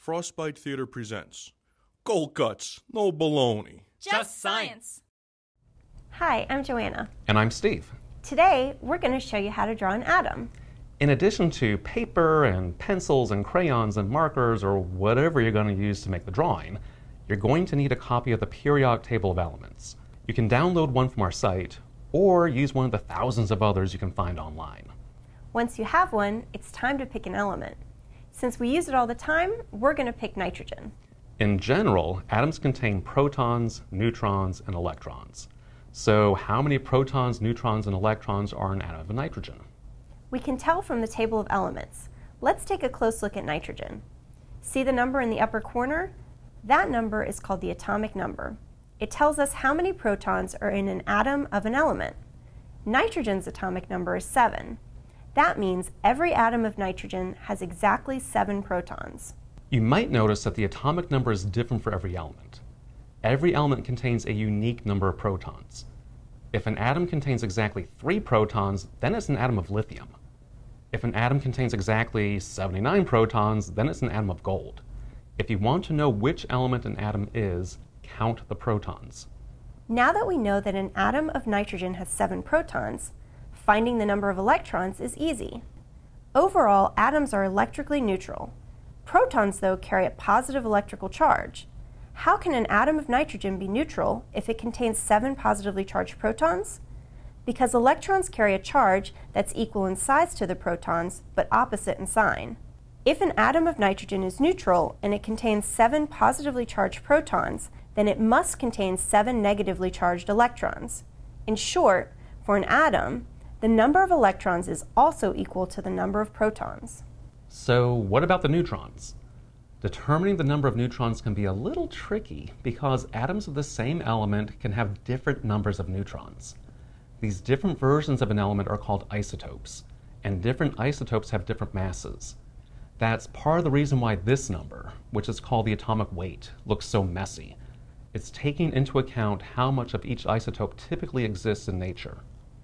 Frostbite Theater presents Cold Cuts, no baloney. Just science. Hi, I'm Joanna. And I'm Steve. Today, we're going to show you how to draw an atom. In addition to paper and pencils and crayons and markers or whatever you're going to use to make the drawing, you're going to need a copy of the periodic table of elements. You can download one from our site or use one of the thousands of others you can find online. Once you have one, it's time to pick an element. Since we use it all the time, we're going to pick nitrogen. In general, atoms contain protons, neutrons, and electrons. So how many protons, neutrons, and electrons are in an atom of nitrogen? We can tell from the table of elements. Let's take a close look at nitrogen. See the number in the upper corner? That number is called the atomic number. It tells us how many protons are in an atom of an element. Nitrogen's atomic number is 7. That means every atom of nitrogen has exactly 7 protons. You might notice that the atomic number is different for every element. Every element contains a unique number of protons. If an atom contains exactly 3 protons, then it's an atom of lithium. If an atom contains exactly 79 protons, then it's an atom of gold. If you want to know which element an atom is, count the protons. Now that we know that an atom of nitrogen has 7 protons, finding the number of electrons is easy. Overall, atoms are electrically neutral. Protons, though, carry a positive electrical charge. How can an atom of nitrogen be neutral if it contains 7 positively charged protons? Because electrons carry a charge that's equal in size to the protons, but opposite in sign. If an atom of nitrogen is neutral and it contains 7 positively charged protons, then it must contain 7 negatively charged electrons. In short, for an atom, the number of electrons is also equal to the number of protons. So what about the neutrons? Determining the number of neutrons can be a little tricky because atoms of the same element can have different numbers of neutrons. These different versions of an element are called isotopes, and different isotopes have different masses. That's part of the reason why this number, which is called the atomic weight, looks so messy. It's taking into account how much of each isotope typically exists in nature.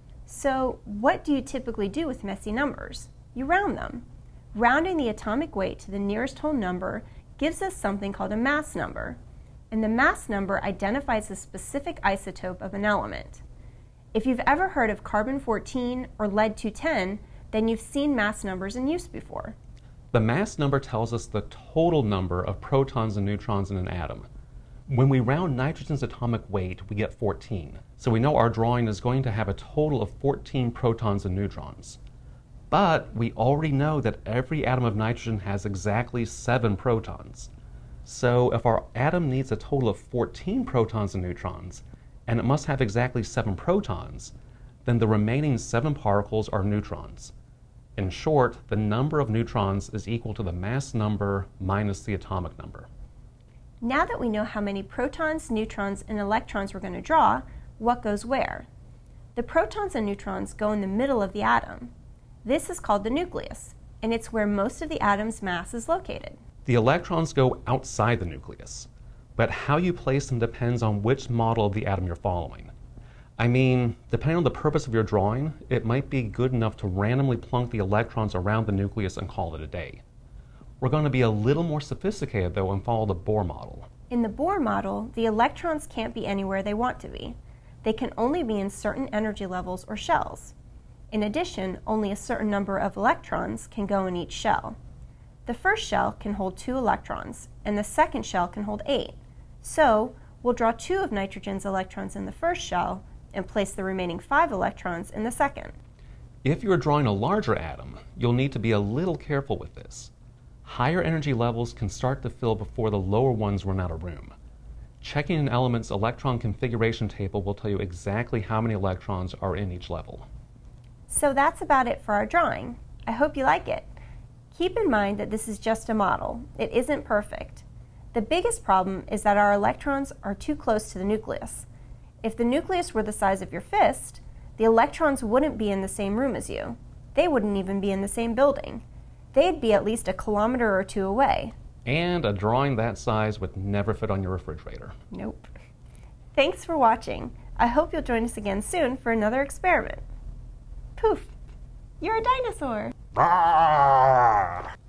So, what do you typically do with messy numbers? You round them. Rounding the atomic weight to the nearest whole number gives us something called a mass number. And the mass number identifies the specific isotope of an element. If you've ever heard of carbon-14 or lead-210, then you've seen mass numbers in use before. The mass number tells us the total number of protons and neutrons in an atom. When we round nitrogen's atomic weight, we get 14. So we know our drawing is going to have a total of 14 protons and neutrons. But we already know that every atom of nitrogen has exactly 7 protons. So if our atom needs a total of 14 protons and neutrons, and it must have exactly 7 protons, then the remaining 7 particles are neutrons. In short, the number of neutrons is equal to the mass number minus the atomic number. Now that we know how many protons, neutrons, and electrons we're going to draw, what goes where? The protons and neutrons go in the middle of the atom. This is called the nucleus, and it's where most of the atom's mass is located. The electrons go outside the nucleus, but how you place them depends on which model of the atom you're following. I mean, depending on the purpose of your drawing, it might be good enough to randomly plunk the electrons around the nucleus and call it a day. We're going to be a little more sophisticated, though, and follow the Bohr model. In the Bohr model, the electrons can't be anywhere they want to be. They can only be in certain energy levels or shells. In addition, only a certain number of electrons can go in each shell. The first shell can hold 2 electrons, and the second shell can hold 8. So, we'll draw 2 of nitrogen's electrons in the first shell and place the remaining 5 electrons in the second. If you're drawing a larger atom, you'll need to be a little careful with this. Higher energy levels can start to fill before the lower ones run out of room. Checking an element's electron configuration table will tell you exactly how many electrons are in each level. So that's about it for our drawing. I hope you like it. Keep in mind that this is just a model. It isn't perfect. The biggest problem is that our electrons are too close to the nucleus. If the nucleus were the size of your fist, the electrons wouldn't be in the same room as you. They wouldn't even be in the same building. They'd be at least a kilometer or 2 away. And a drawing that size would never fit on your refrigerator. Nope. Thanks for watching. I hope you'll join us again soon for another experiment. Poof! You're a dinosaur! Ah!